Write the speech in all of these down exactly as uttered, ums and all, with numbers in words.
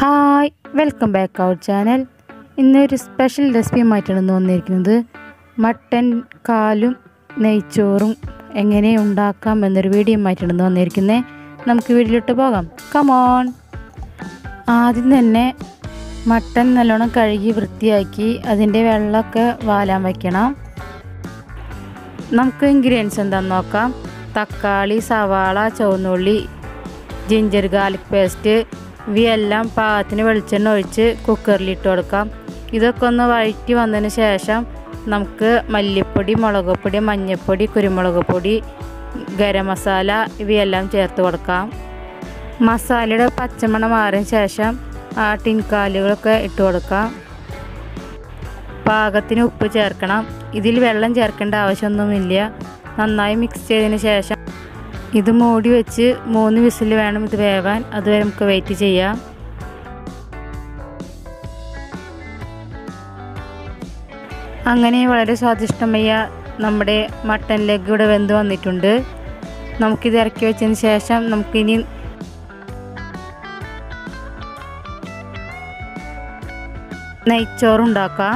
Hi welcome back our channel. ഇന്നൊരു special റെസിപ്പിയുമായിട്ടാണ് വന്നിരിക്കുന്നത്. മട്ടൻ കാലും നെയ്ച്ചോറും എങ്ങനെ ഉണ്ടാക്കാം എന്നൊരു വീഡിയോയുമായിട്ടാണ് വന്നിരിക്കുന്നത്. നമുക്ക് വീഡിയോയിലോട്ട് പോകാം. കമോൺ. ആദ്യം തന്നെ മട്ടൻ നല്ലോണം കഴുകി വൃത്തിയാക്കി അതിൻ്റെ വെള്ളമൊക്കെ വാലാൻ വയ്ക്കണം. നമുക്ക് ഇൻഗ്രീഡിയൻസ് എന്താണെന്ന് നോക്കാം. തക്കാളി, സവാള, ചുവന്നുള്ളി, ജിഞ്ചർ ഗാർലിക് പേസ്റ്റ് ഇവയെല്ലാം പാകത്തിന് വെളിച്ചെണ്ണ ഒഴിച്ച് കുക്കറിലിട്ട് കൊടുക്കാം. ഇതൊക്കെ ഒന്ന് വഴറ്റി വന്നതിന് ശേഷം നമുക്ക് മല്ലിപ്പൊടി, മുളക് പൊടി, മഞ്ഞൾപ്പൊടി, കുരുമുളക് പൊടി, ഗരം മസാല ഇവയെല്ലാം ചേർത്ത് കൊടുക്കാം. മസാലയുടെ പച്ചമണം മാറിയ ശേഷം ആ ടിൻകാലുകളൊക്കെ ഇട്ട് കൊടുക്കാം. പാകത്തിന് ഉപ്പ് ചേർക്കണം. ഇതിൽ വെള്ളം ചേർക്കേണ്ട ആവശ്യമൊന്നുമില്ല. നന്നായി മിക്സ് ചെയ്തതിന് ശേഷം ഇത് മൂടി വെച്ച് മൂന്ന് വിസിൽ വേണം ഇത് വേവാൻ. അതുവരെ നമുക്ക് വെയിറ്റ് ചെയ്യാം. അങ്ങനെ വളരെ സ്വാദിഷ്ടമായ നമ്മുടെ മട്ടൻ ലെഗ് ഇവിടെ വെന്ത് വന്നിട്ടുണ്ട്. നമുക്കിത് ഇറക്കി വെച്ചതിന് ശേഷം നമുക്കിനി നെയ്ച്ചോറുണ്ടാക്കാം.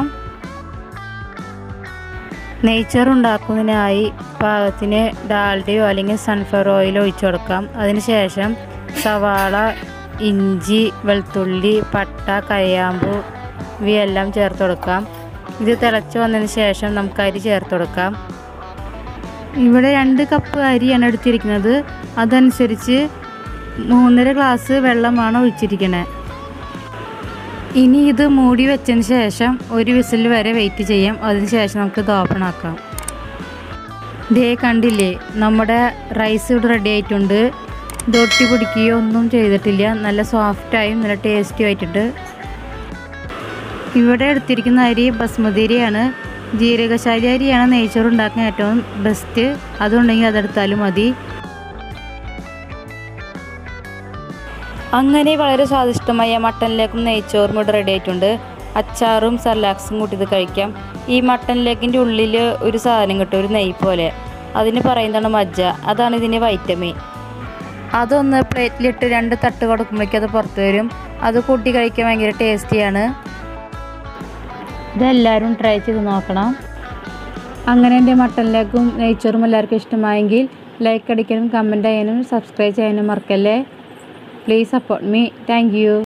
നെയ്ച്ചോറുണ്ടാക്കുന്നതിനായി പാകത്തിന് ഡാൽഡയോ അല്ലെങ്കിൽ സൺഫ്ലവർ ഓയിലോ ഒഴിച്ചു കൊടുക്കാം. അതിനുശേഷം സവാള, ഇഞ്ചി, വെളുത്തുള്ളി, പട്ട, കരയാമ്പു ഇവയെല്ലാം ചേർത്ത് കൊടുക്കാം. ഇത് തിളച്ച് വന്നതിന് ശേഷം നമുക്ക് അരി ചേർത്ത് കൊടുക്കാം. ഇവിടെ രണ്ട് കപ്പ് അരിയാണ് എടുത്തിരിക്കുന്നത്. അതനുസരിച്ച് മൂന്നര ഗ്ലാസ് വെള്ളമാണ് ഒഴിച്ചിരിക്കുന്നത്. ഇനി ഇത് മൂടി വെച്ചതിന് ശേഷം ഒരു വിസിൽ വരെ വെയിറ്റ് ചെയ്യാം. അതിന് ശേഷം നമുക്ക് ഇത് ഓപ്പൺ ആക്കാം. ദേ കണ്ടില്ലേ, നമ്മുടെ റൈസ് ഇവിടെ റെഡി ആയിട്ടുണ്ട്. ദൊട്ടി പിടിക്കുകയോ ഒന്നും ചെയ്തിട്ടില്ല. നല്ല സോഫ്റ്റായും നല്ല ടേസ്റ്റി ആയിട്ടുണ്ട്. ഇവിടെ എടുത്തിരിക്കുന്ന അരി ബസ്മതി അരിയാണ്. ജീരകശാലി അരിയാണ് നെയ്ച്ചോറ് ഉണ്ടാക്കാൻ ഏറ്റവും ബെസ്റ്റ്. അതുണ്ടെങ്കിൽ അതെടുത്താലും മതി. അങ്ങനെ വളരെ സ്വാദിഷ്ടമായ മട്ടൻ ലെഗും നെയ്ച്ചോറും ഇവിടെ റെഡി ആയിട്ടുണ്ട്. അച്ചാറും സലാഡ്സും കൂട്ടി ഇത് കഴിക്കാം. ഈ മട്ടൻ ലെഗിൻ്റെ ഉള്ളിൽ ഒരു സാധനം കിട്ടും, ഒരു നെയ്യ് പോലെ. അതിന് പറയുന്നതാണ് മജ്ജ. അതാണ് ഇതിൻ്റെ വൈറ്റമിൻ. അതൊന്ന് പ്ലേറ്റിലിട്ട് രണ്ട് തട്ട് കൊടുക്കുമ്പോഴേക്കും അത് പുറത്ത് വരും. അത് കൂട്ടി കഴിക്കാൻ ഭയങ്കര ടേസ്റ്റിയാണ്. ഇതെല്ലാവരും ട്രൈ ചെയ്ത് നോക്കണം. അങ്ങനെ എൻ്റെ മട്ടൻ ലെഗും നെയ്ച്ചോറും എല്ലാവർക്കും ഇഷ്ടമായെങ്കിൽ ലൈക്ക് അടിക്കാനും കമൻറ്റ് ചെയ്യാനും സബ്സ്ക്രൈബ് ചെയ്യാനും മറക്കല്ലേ. Please support me. Thank you.